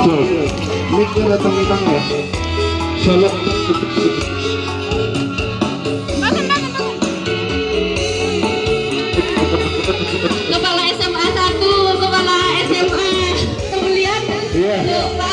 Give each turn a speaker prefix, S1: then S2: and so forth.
S1: Miknya datang hitam ya. Solo.
S2: Kepala SMA 1, kepala SMA kemuliaan.
S1: Iya.